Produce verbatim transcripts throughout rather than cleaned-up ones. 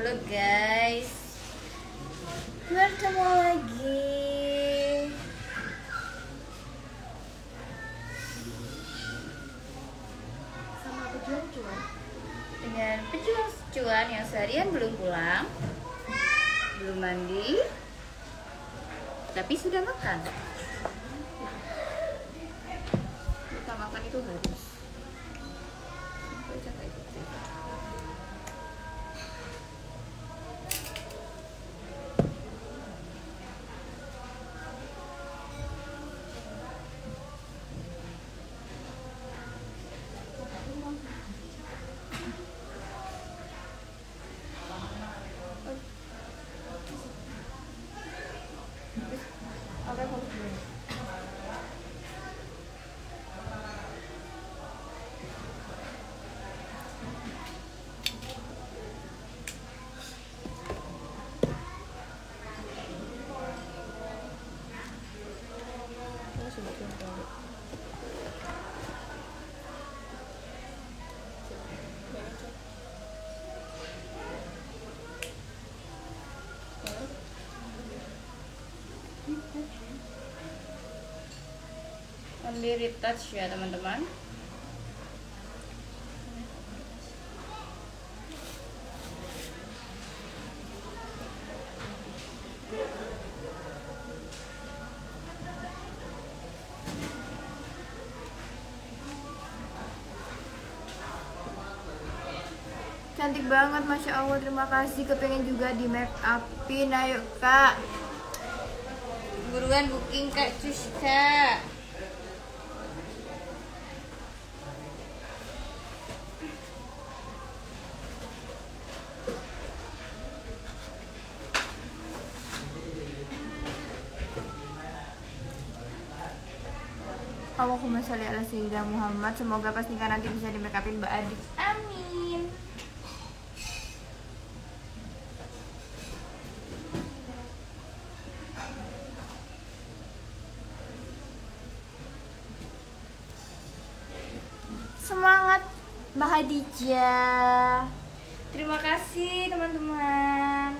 Halo guys, bertemu lagi sama pejuang cuan dengan pejuang cuan yang seharian belum pulang, belum mandi, tapi sudah makan. Kita makan itu harus. Only retouch ya teman-teman. Cantik banget, Masya Allah, terima kasih. Kepengen juga di make upin, ayo kak, buruan booking kak cus kak. Allahumma sholli ala sayyidina Muhammad. Semoga pas nikah nanti bisa di make upin Mbak Adit. Amin. Semangat Mbak Hadijah. Terima kasih teman-teman.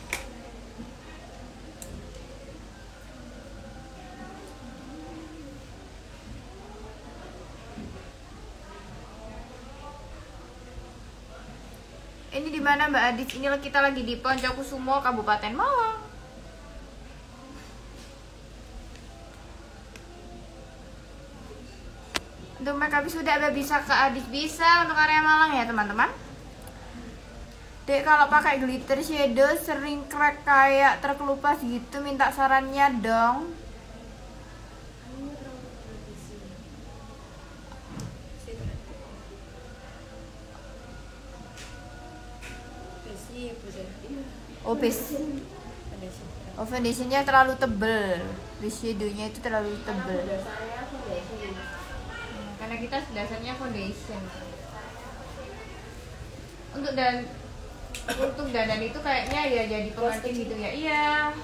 Ini di mana Mbak Adit? Ini kita lagi di Poncokusumo, Kabupaten Malang. Untuk makeup sudah ada bisa ke Adit, bisa untuk area Malang ya teman-teman. Dek, kalau pakai glitter shadow sering crack kayak terkelupas gitu, minta sarannya dong. Oh, base. Oh, foundationnya terlalu tebel. Base shadownya itu terlalu tebel. Hmm, karena kita dasarnya foundation. Untuk dan untuk dandan itu kayaknya ya jadi pengantin gitu ya. Iya.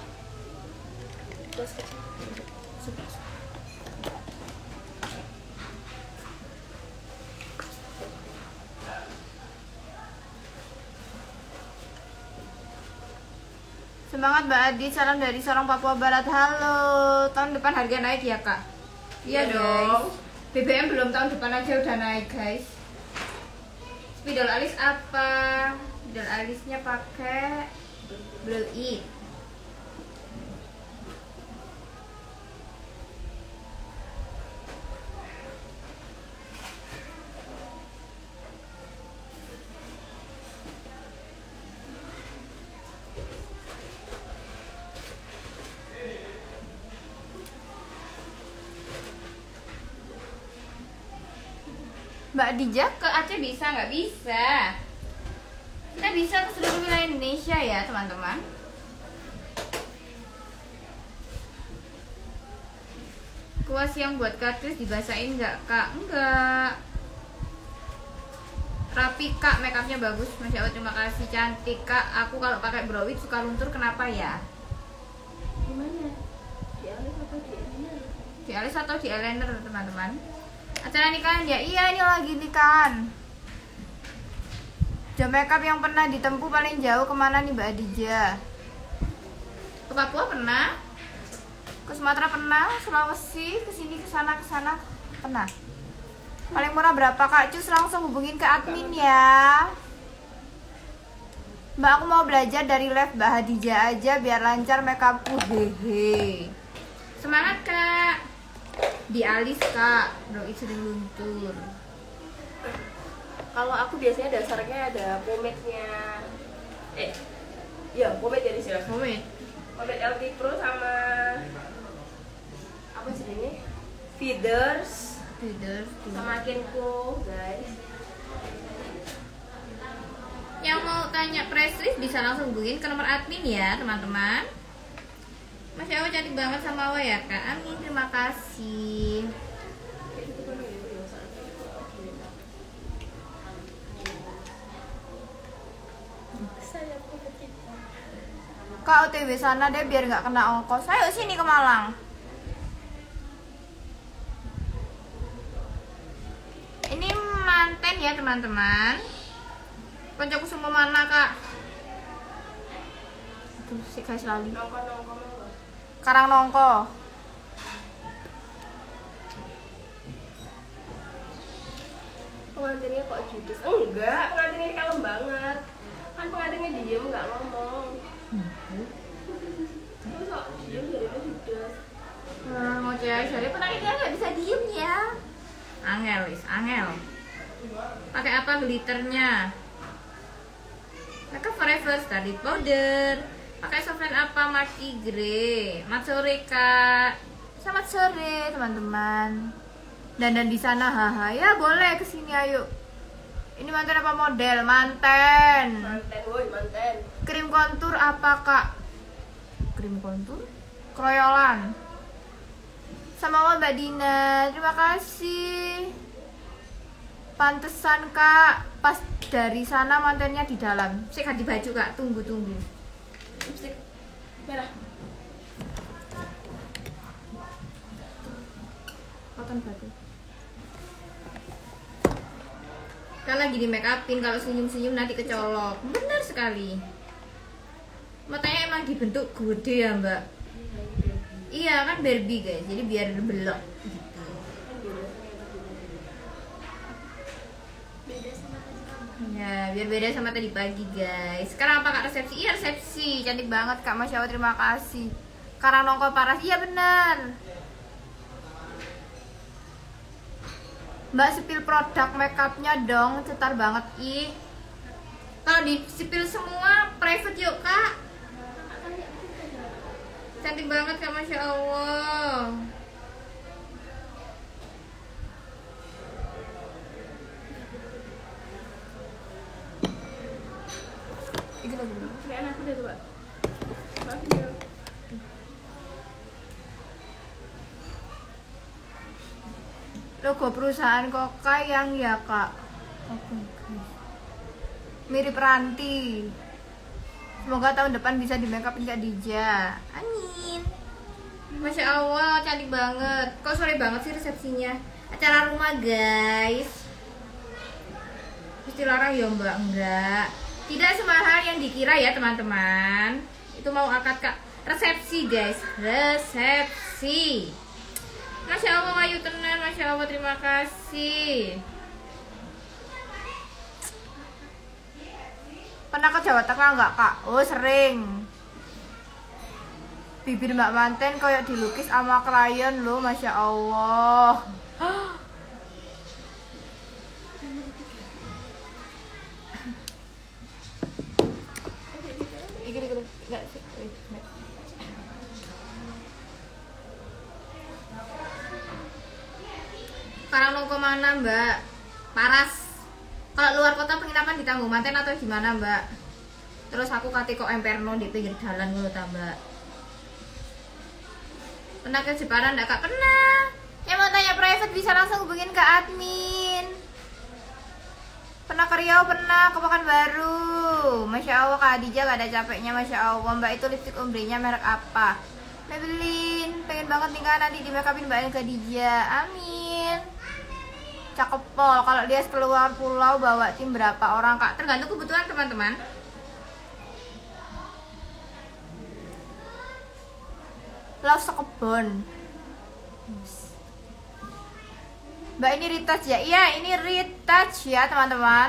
Semangat Mbak Adi, salam dari Sorong, Papua Barat. Halo, tahun depan harga naik ya kak? Iya dong. B B M belum, tahun depan aja udah naik guys. Spidol alis apa? Spidol alisnya pakai Blue It. Mbak Dija ke Aceh bisa nggak? Bisa. Kita bisa ke seluruh wilayah Indonesia ya teman-teman. Kuas yang buat kartris dibasahin nggak kak? Enggak. Rapi kak, makeupnya bagus. Masya Allah, terima kasih, cantik kak. Aku kalau pakai brow wig suka luntur, kenapa ya? gimana? Di alis atau di eyeliner? Di alis atau di eyeliner teman-teman? Acara nikahan ya? Iya, ini lagi nikahan. Jam makeup yang pernah ditempuh paling jauh kemana nih Mbak Adija? Ke Papua pernah, ke Sumatera pernah, Sulawesi, kesini kesana kesana pernah. Paling murah berapa Kak Cus? Langsung hubungin ke admin ya. Mbak aku mau belajar dari live Mbak Hadija aja biar lancar makeupku, hehe. Semangat Kak. Di alis Kak, doi sering luntur. Kalau aku biasanya dasarnya ada pomade-nya. Eh, iya pomade dari sini. Pomade. Pomade L T Pro sama apa sih ini? Feeders. Feeders. Sama Kenko, guys. Yang mau tanya press list bisa langsung hubungin ke nomor admin ya teman-teman. Masya Allah cantik banget sama Awa ya Kak. Amin, terima kasih. Kak O T W sana deh biar nggak kena ongkos. Ayo sini ke Malang. Ini manten ya teman-teman. Koncoku semua mana Kak? Aduh si guys lali. Karang Nongko. Pengantinnya kok judes? Enggak, pengantinnya kalem banget. Kan pengantinnya diem nggak ngomong. Terus kok diem jadinya judes. Nah, mau cewek sorry penarinya nggak bisa diem ya. Angel, is angel. Pakai apa glitternya? Pakai Forever Starlit Powder. Pakai softline apa? Maki Grey. Mat sore Kak. Selamat sore teman-teman. Dandan di sana haha. Ya boleh kesini ayo. Ini manten apa model? Manten. Manten, woi manten. Krim kontur apa Kak? Krim kontur? Kroyolan. Sama Mbak Dina. Terima kasih. Pantesan Kak. Pas dari sana mantennya di dalam. Saya ganti baju Kak. Tunggu tunggu. Lipstick merah. Cotton batu. Kan lagi di make upin, kalau senyum-senyum nanti kecolok. Benar sekali. Matanya emang dibentuk gede ya Mbak. Iya kan Barbie guys, jadi biar belok gitu. Ya biar beda sama tadi pagi guys. Sekarang apa Kak resepsi? Iya resepsi, cantik banget Kak, Masya Allah terima kasih. Karang Nongko Paras, iya bener. Mbak sepil produk makeupnya dong, cetar banget ih. Kalau di sepil semua private yuk Kak. Cantik banget Kak, Masya Allah. Ini lagi dulu. Kayak anakku deh tuh, Pak. Maafin ya. Logo perusahaan Koka yang ya Kak. Oke. Mirip Ranti. Semoga tahun depan bisa di make upin Kak Dija. Amin. Masya Allah cantik banget. Kok sore banget sih resepsinya? Acara rumah guys. Mesti larang ya Mbak? Enggak. Tidak semahal yang dikira ya teman-teman. Itu mau akad Kak. Resepsi guys. Resepsi. Masya Allah Ayu tenan. Masya Allah terima kasih. Pernah ke Jawa Tengah enggak Kak? Oh sering. Bibir Mbak Manten kayak dilukis sama krayon loh. Masya Allah. Karang Nongko mana Mbak? Paras. Kalau luar kota penginapan ditanggung manten atau gimana Mbak? Terus aku kate kok emperno di pinggir jalan ngono ta Mbak. Pernah ke Jepara enggak Kak? Pernah. Yang mau tanya private bisa langsung hubungin ke admin. Pernah ke Riau, pernah ke Pekanbaru. Masya Allah Kak Adija gak ada capeknya. Masya Allah Mbak itu lipstick ombrenya merek apa? Maybelline. Pengen banget nih Kak nanti di make upin Mbak Adija. Amin. Cakep pol. Kalau dia keluar pulau bawa tim berapa orang kak? Tergantung kebutuhan teman-teman. Laos sekebon. Mbak ini retouch ya? Iya ini retouch ya teman-teman.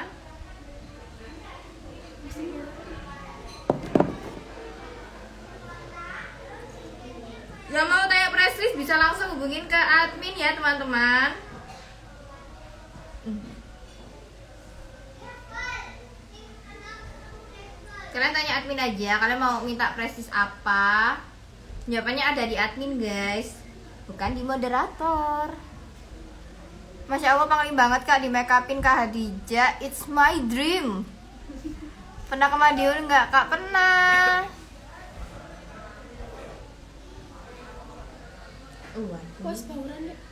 Yang mau tanya press list bisa langsung hubungin ke admin ya teman-teman. Kalian tanya admin aja, kalian mau minta press list apa? Jawabannya ada di admin guys, bukan di moderator. Masya Allah pangling banget kak di make upin Kak Hadijah. It's my dream. Pernah ke Madiun nggak kak? Pernah. Uh, Bos bauran deh.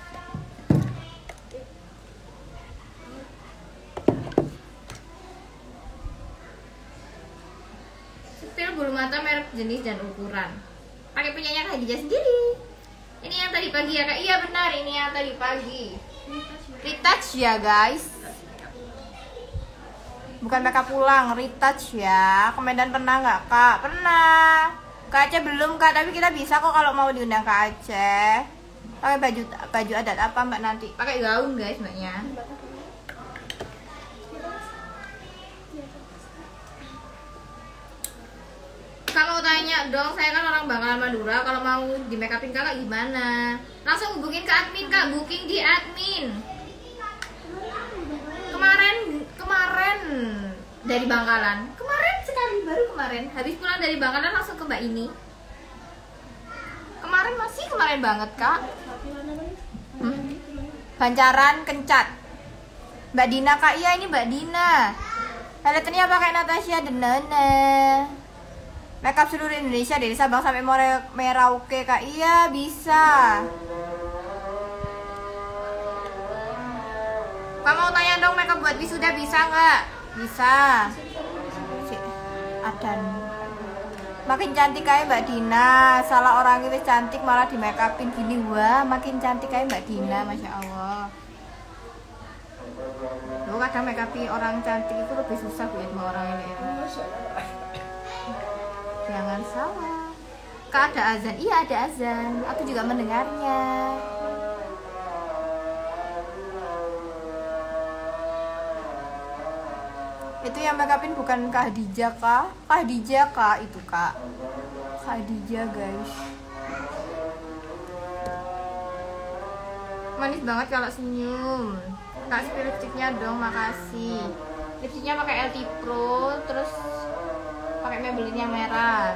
Setil bulu mata merek, jenis dan ukuran. Pakai punyanya Kak Hadijah sendiri. Ini yang tadi pagi ya kak? Iya benar, ini yang tadi pagi. Retouch ya guys. Bukan makeup pulang, retouch ya. Ke Medan pernah nggak kak? Pernah. Ke Aceh belum kak, tapi kita bisa kok kalau mau diundang ke Aceh. Pakai baju baju adat apa mbak nanti? Pakai gaun guys mbaknya. Kalau tanya dong, saya kan orang Bangkalan Madura, kalau mau di make upin kakak gimana? Langsung hubungin ke admin kak, booking di admin. Kemarin, kemarin dari Bangkalan, kemarin sekali baru kemarin, habis pulang dari Bangkalan langsung ke mbak ini. Kemarin masih kemarin banget kak. Hmm? Bancaran Kencat. Mbak Dina kak, iya ini mbak Dina. Highlighternya pakai Natasha Denana. Makeup seluruh Indonesia dari Sabang sampai Merauke kak. Iya bisa. Kak mau tanya dong makeup buat wisuda bisa nggak? Bisa. Si Adan. Makin cantik kayak Mbak Dina. Salah orang itu cantik malah di make upin gini. Wah makin cantik kayak Mbak Dina, masya Allah. Loh kadang make upin orang cantik itu lebih susah buat sama orang ini ya. Jangan salah. Kak ada azan? Iya ada azan. Aku juga mendengarnya. Itu yang make upin bukan Kak Hadijah kak? Kak Hadijah kak itu kak. Kak Hadijah guys. Manis banget kalau senyum. Kak spill lipstiknya dong, makasih. Lipstiknya pakai L T Pro, terus pakai Maybelline yang merah.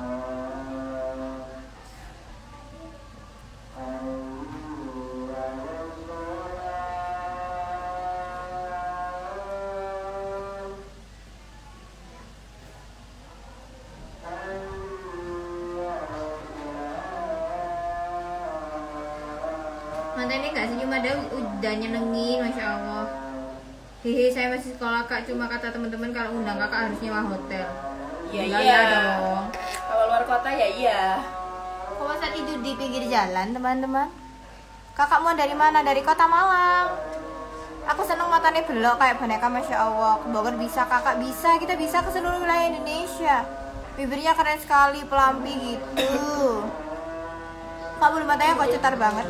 Mantannya nggak senyum, ada udah nyenengin, masya Allah. Hehe, saya masih sekolah kak, cuma kata teman-teman kalau undang kakak harus nyewa hotel. Iya Enggak, iya ya dong. Kalau luar kota ya iya. Kok masa tidur di pinggir jalan teman-teman? Kakak mau dari mana? Dari kota Malang. Aku seneng matanya belok kayak boneka, masya Allah. Ke Bogor bisa, kakak bisa, kita bisa ke seluruh wilayah Indonesia. Bibirnya keren sekali, pelampi gitu. Kak bulu matanya kok cetar banget.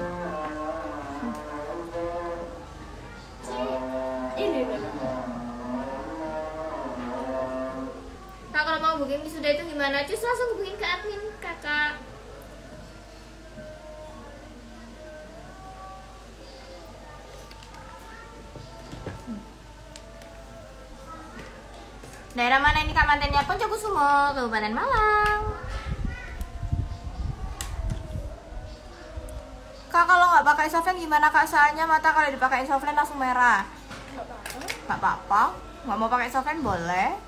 Ini Kak kalau mau booking wisuda itu gimana? Cus langsung hubungin ke admin kakak. Daerah mana ini kak mantennya? Poncokusumo, Kabupaten Malang. Kak kalau nggak pakai softline gimana kak? Soalnya mata kalau dipakai softline langsung merah. Nggak apa-apa, nggak mau pakai softline boleh.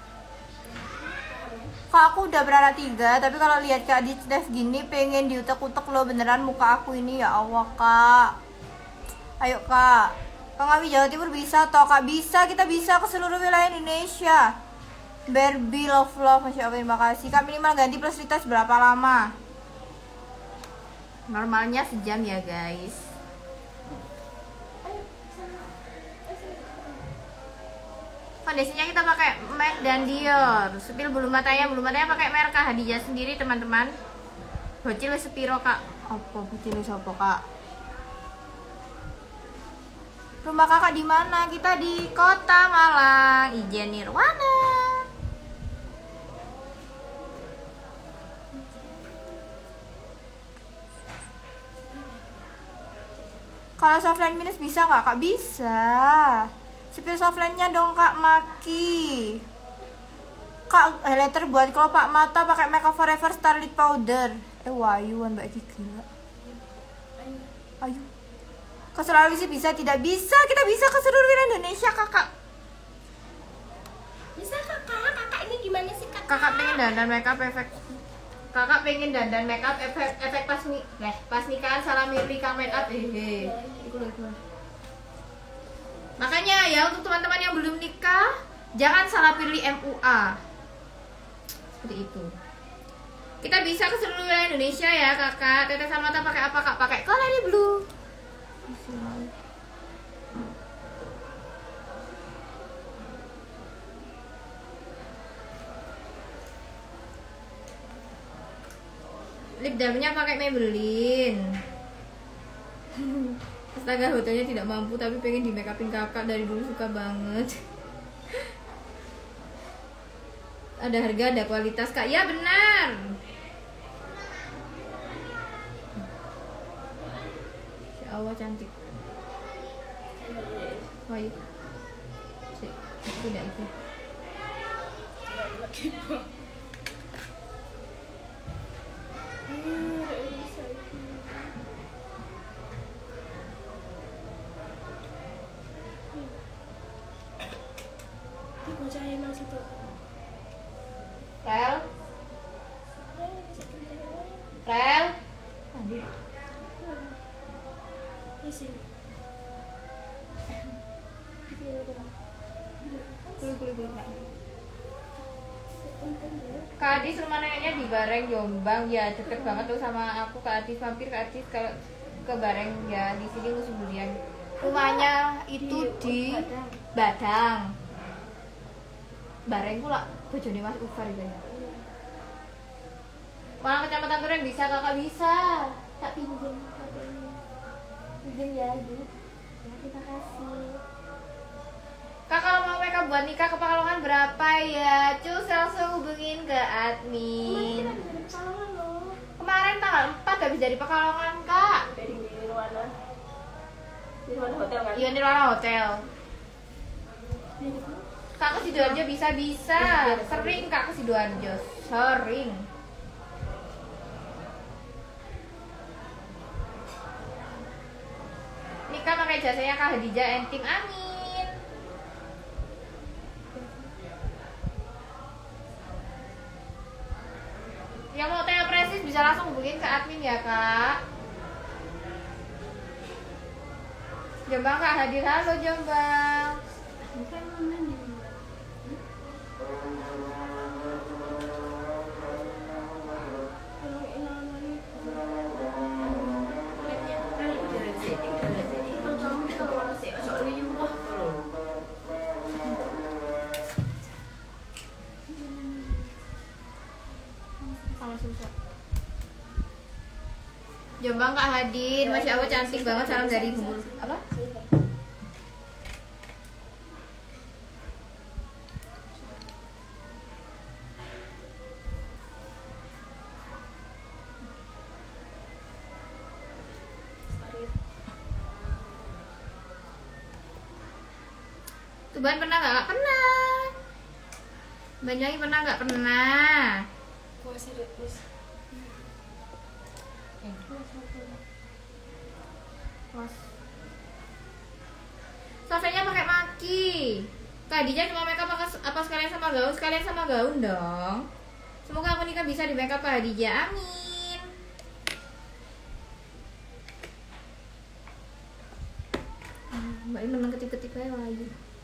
Kak aku udah beranak tiga, tapi kalau lihat kak di Steph gini pengen diutek-utek loh beneran muka aku ini, ya Allah kak. Ayo kak, Pengawi Jawa Timur bisa toh kak? Bisa, kita bisa ke seluruh wilayah Indonesia. Barbie love love, masya Allah terima kasih. Kak minimal ganti plus retouch berapa lama? Normalnya sejam ya guys. Foundasinya kita pakai M A C dan Dior. Sepil bulu matanya, bulu matanya pakai merek Kak Hadijah sendiri teman-teman. Bocil sepiro Kak? Apa bocil sopo Kak? Rumah Kakak di mana? Kita di Kota Malang, Ijen Nirwana. Kalau softline minus bisa nggak Kak? Bisa. Sepil softline-nya dong Kak Maki. Kak highlighter buat kelopak mata pakai Makeup Forever Starlit Powder. Eh wayuan Mbak Iki gila. Ayo. Ke Sulawesi bisa tidak bisa? Kita bisa ke seluruh Indonesia Kakak. Bisa kakak, kakak ini gimana sih kakak? Kakak pengen dandan makeup efek. Kakak pengen dandan makeup efek efek pas nih. Nah, pas nikahan salah milih kang makeup hehe. Iku lho, iku. Makanya ya untuk teman-teman yang belum nikah, jangan salah pilih M U A. Seperti itu. Kita bisa ke seluruh Indonesia ya kakak. Tetesan mata pakai apa Kak? Pakai Colony Blue. Lip balmnya pakai Maybelline. Astaga, hotelnya tidak mampu tapi pengen di make upin kakak, dari dulu suka banget. Ada harga, ada kualitas Kak. Ya benar. Ya Allah cantik. Wah, yuk. Sik, tidak itu. Rel, Rel, Kak Adis rumah neneknya di Bareng Jombang ya, deket banget tuh sama aku. Kak Adis mampir Kak Adis kalau ke Bareng ya, di sini musim durian. Rumahnya itu di Badang. Bareng pula bojone Mas Ufar itu ya. Malang Kecamatan Duren bisa kakak bisa. Tak pinjam katanya. Pinjam ya ibu. Ya terima kasih. Kak kalau mau makeup buat nikah ke Pekalongan berapa ya? Cus langsung hubungin ke admin. Kemarin tanggal empat habis dari Pekalongan Kak. Dari Nirwana. Nirwana Hotel kan? Iya Nirwana Hotel. Kak ke Sidoarjo bisa-bisa. Sering Kak ke Sidoarjo. Sering. Nikah pakai jasanya Kak Hadijah and tim, amin. Yang mau tanya presis bisa langsung hubungin ke admin ya Kak. Jombang Kak hadir, halo Jombang. Jombang Kak Hadin, Masya Allah cantik banget, salam dari Bungkul. Apa? Tuban pernah nggak? Pernah. Banyuwangi pernah nggak? Pernah. Softnya pakai Maki. Kak Hadijah cuma makeup apa, apa sekalian sama gaun? Sekalian sama gaun dong. Semoga aku nikah bisa di makeup Kak Hadijah, amin. Mbak ini memang ketip-ketip aja lagi.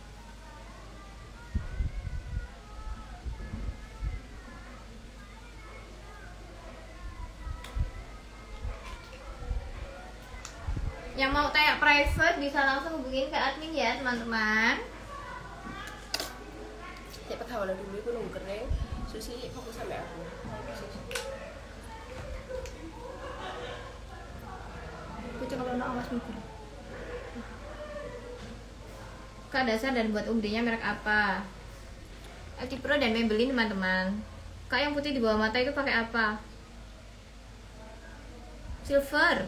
Yang mau tanya private bisa langsung hubungin ke admin ya teman-teman. gawe dulu iku nunggu kering. Susi fokus sampe aku. Kucing kalau nak awas mikir. Kak dasar dan buat U D-nya merek apa? L T Pro dan Maybelline teman-teman. Kak yang putih di bawah mata itu pakai apa? Silver.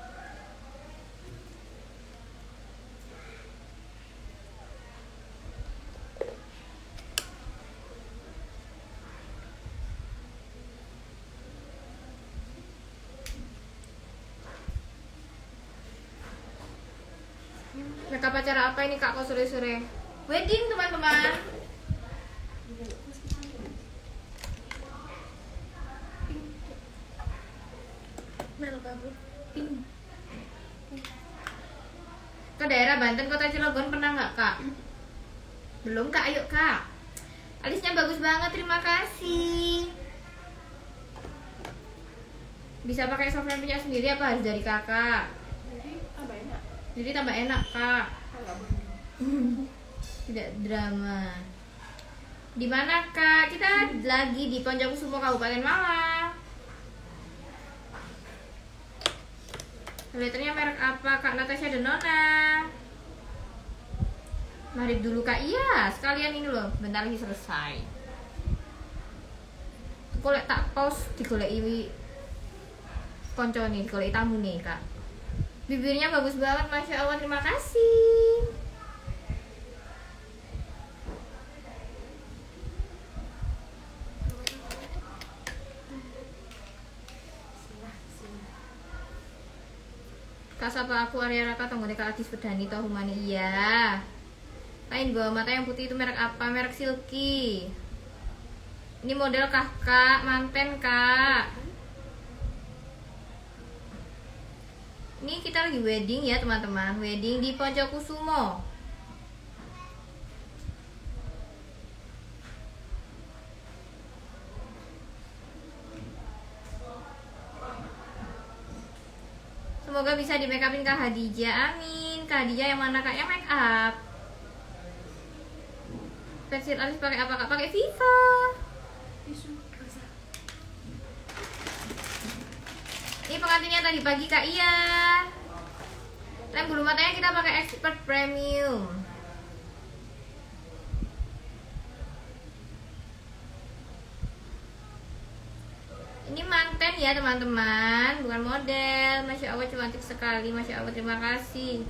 Makeup acara apa ini Kak kok sore-sore? Wedding teman-teman. Ke daerah Banten, Kota Cilegon pernah nggak Kak? Belum Kak, ayo Kak. Alisnya bagus banget, terima kasih. Bisa pakai software punya sendiri apa harus dari kakak? Jadi tambah enak. Jadi tambah enak Kak. Enggak. Tidak drama. Di mana Kak? Kita lagi di Ponjokusumo Kabupaten Malang. Letternya merek apa Kak Natasha Denona? Marip dulu Kak. Iya, sekalian ini loh. Bentar lagi selesai. Golek tak pause digoleki konco nih, digoleki tamu nih Kak. Bibirnya bagus banget, Masya Allah, terima kasih. Kak sapa aku Arya Raka tonggo Kak Adis Pedani toh Humani. Iya. Lain bawah mata yang putih itu merek apa? Merek Silky. Ini model kah Kak? Manten Kak. Ini kita lagi wedding ya teman-teman. Wedding di Ponjokusumo. Semoga bisa di make upin Kak Hadijah. Amin. Kak Hadijah yang mana Kak? Yang make up. Pensil alis pakai apa Kak? Pakai Viva. Ini pengantinnya tadi pagi Kak. Iya. Lem bulu matanya kita pakai Expert Premium. Ini manten ya teman-teman, bukan model. Masya Allah cantik sekali. Masya Allah, terima kasih.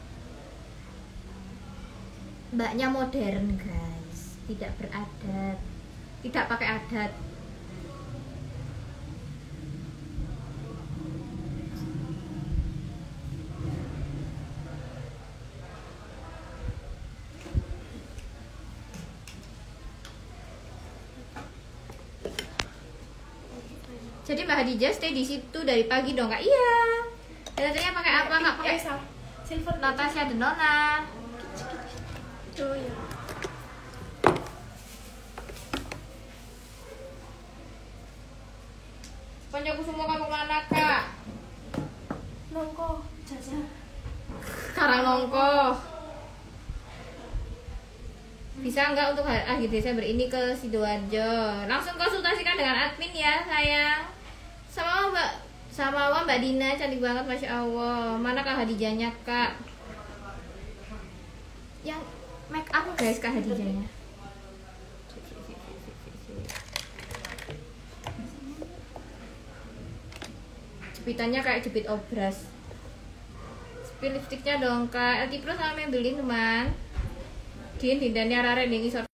Mbaknya modern guys, tidak beradat, tidak pakai adat. Jadi Mbak Hadijah stay di situ dari pagi dong Kak? Iya. Datanya pakai apa Kak? Pakai silver Natasha Denona. Oh ya. Ponjokusumo kamu mana Kak? Nongko jajah. Karangnongko. Bisa nggak untuk akhir Desember ini ke Sidoarjo? Langsung konsultasikan dengan admin ya sayang. Sama Mbak, sama Mbak Dina, cantik banget Masya Allah. Mana Kak Hadijahnya Kak? Yang make up guys Kak Hadijahnya. Jepitannya kayak jepit obras. Spill lipstiknya dong Kak. L T Pro sama Maybelline teman. Din dindannya rare nih ngisor.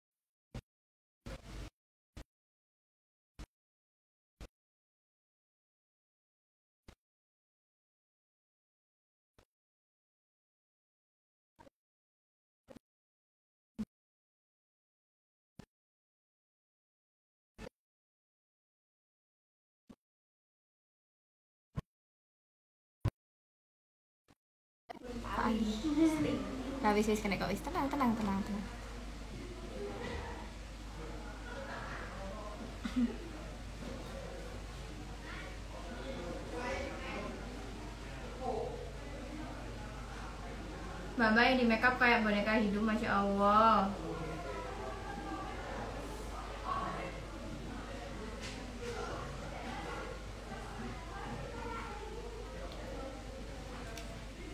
Nah, wis wis kena kok wis tenang tenang tenang tenang. Mbak Mbak yang di makeup kayak boneka hidup Masya Allah.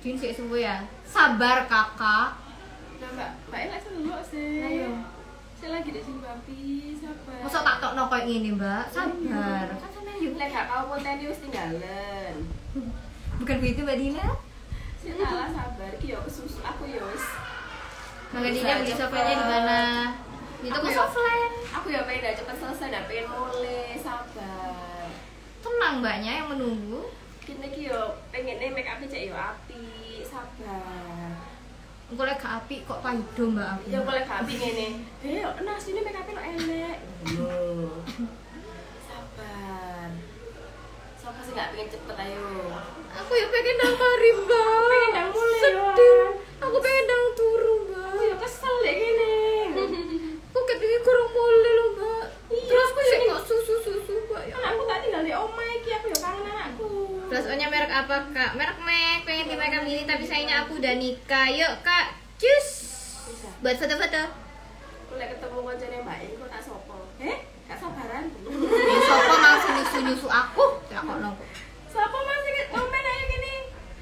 Din sik suwe ya. Sabar kakak. Nah, Mbak, Mbak Ella selok sih. Ayo. Saya lagi di sini babi, sabar. Masa tak tokno koyo ngene, Mbak? Sabar. Kan sampean yo. Lek gak kau konten wis tinggalan. Bukan begitu Mbak Dina? Sik salah sabar iki yo kesusu aku yo wis. Mbak Dina beli softwarenya di mana? Di toko Aku ya- software. Aku ya pengen dah cepet selesai, dah pengen mulai, sabar. Tenang Mbaknya yang menunggu. Kini ki yo pengen nih make up cek yo api, sabar. Engko lek gak apik kok paido Mbak aku. Ya boleh gak api ngene. Heh, nah sini make up lo elek. Loh. Sabar. Siapa sih gak pengen cepet ayo. Aku ya pengen nang mari Mbak. Pengen nang mulai, Sedih. Wan. Aku pengen nang turu Mbak. Aku yo kesel deh gini. Aku ketinggi kurang mulai loh Mbak. Iya, Terus aku sik jadi- kok susu-susu Mbak ya. Kan aku tak tinggal di oma iki, aku yo kangen anakku. Blush on-nya merek apa Kak? Merek Mac. Pengen di makeup gini tapi sayangnya aku udah nikah. Yuk Kak, cus. Bisa. Buat foto-foto. Aku lek ketemu kancane Mbak ini kok tak sopo. Eh, gak sabaran. Ya sopo mau nyusu-nyusu aku? Ya kok nongko. Siapa masih komen ayo gini?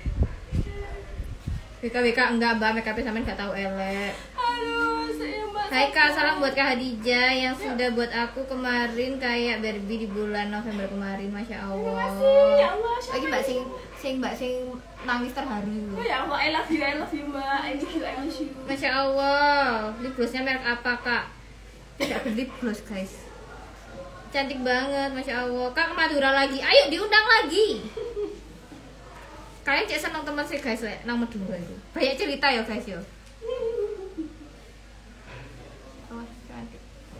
B K B K enggak Mbak, make up-nya sampean gak tahu elek. Aduh, saya Mbak. Hai Kak, salam buat Kak Hadijah yang sudah buat aku kemarin kayak Barbie di bulan November kemarin, Masya Allah. Terima kasih, ya Allah. Siapa Lagi Mbak ini? sing sing Mbak sing nangis terharu. Oh ya Allah, I love you, I love you Mbak. I miss you, I miss you. Masya Allah, lip glossnya merek apa Kak? Tidak berlip gloss guys. Cantik banget, Masya Allah. Kak ke Madura lagi, ayo diundang lagi. Kalian cek seneng teman sih guys, lek nang Madura itu. Banyak cerita ya guys yo. Oh, cantik.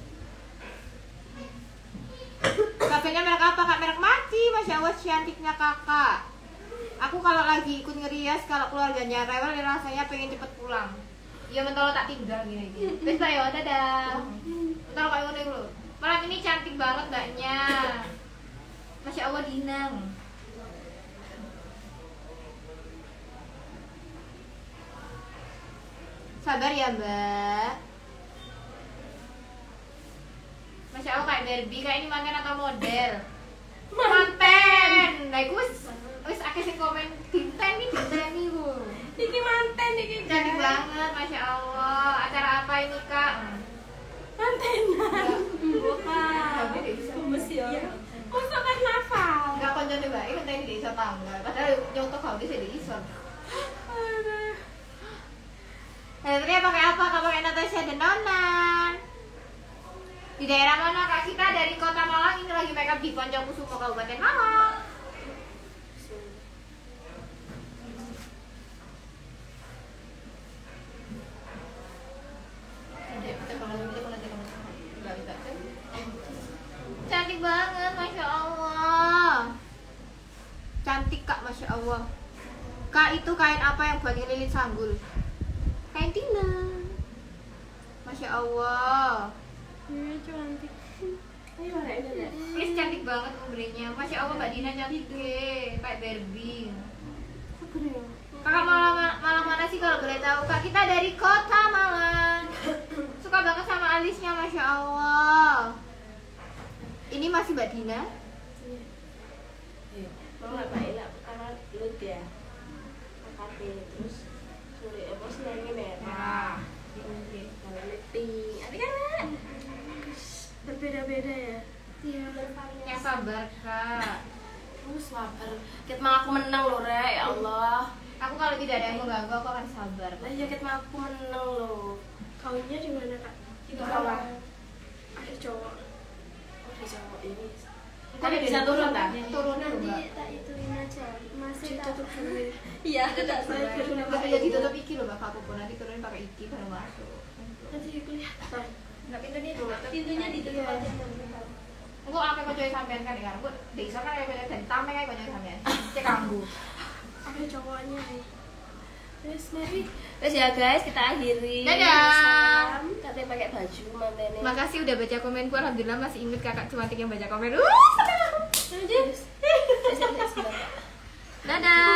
Kafenya merek apa Kak? Merek Mati, Masya Allah cantiknya kakak. Aku kalau lagi ikut ngerias, kalau keluarganya rewel rasanya pengen cepet pulang. Ya mentol tak tinggal gini gini. Wes ayo, dadah. Mentol kayak ngono lho. Malam ini cantik banget mbaknya. Masya Allah Dinang. Sabar ya Mbak. Masya Allah kayak Barbie, kayak ini manten atau model? Manten. Nah itu wis wis akeh sing komen dinten nih dinten nih bu. Iki manten iki. Cantik banget, Masya Allah. Acara apa ini Kak? Mantenan. Bukan. Gemes ya. Masa karnaval. Enggak koncone bae ngenteni di iso tanggal. Padahal nyoto kau di sini iso. Aduh. Satria pakai apa? Kak pakai Natasha dan Nonan. Di daerah mana Kak? Kita dari Kota Malang, ini lagi makeup di Poncokusumo Kabupaten Malang. Cantik banget, Masya Allah. Cantik Kak, Masya Allah. Kak, itu kain apa yang buat ngelilit sanggul? Kain Tina. Masya Allah. Iya cantik. Ayo mana ini ya? Please cantik banget umbrenya. Masya Allah Mbak Dina cantik deh, kayak Barbie. Kakak Malang, Malang mana sih kalau boleh tahu? Kak, kita dari Kota Malang. Suka banget sama alisnya, Masya Allah. Ini masih Mbak Dina. Iya. Mau nggak Mbak Ella? Karena lut ya. Makate terus sore apa senangnya merah. Ini warna pink. Ada kan? Nak? Berbeda-beda ya. Iya. Yang sabar Kak. Lu sabar. Ket mah aku menang loh, Re. Ya Allah. Aku kalau tidak ada yang mengganggu, aku akan sabar. Lah ya ket mah aku menang loh. Kawinnya di mana, Kak? Di bawah. Ada cowok. Oh, ada cowok ini. Tapi Tapi bisa turun tak? Turunan Nanti Mbak. tak ituin aja, masih tak Ditutup dulu. Iya, tak saya turun Tapi ya ditutup iki loh Bapak Popo, nanti turunin pakai iki baru masuk. Nanti kelihatan. Nggak pintunya itu. pintunya ditutup aja. Engko akeh kanca sampean kan ya. Engko desa kan kaya kanca dan tameng kaya kanca sampean. Cek kanggo. Ada cowoknya nih. Terus mari. Terus ya guys, kita akhiri. Dadah. Salam. Katanya pakai baju mantene. Makasih udah baca komenku. Alhamdulillah masih inget kakak cantik yang baca komen. Uh, senang. Terus. Terus, terus, terus, Dadah.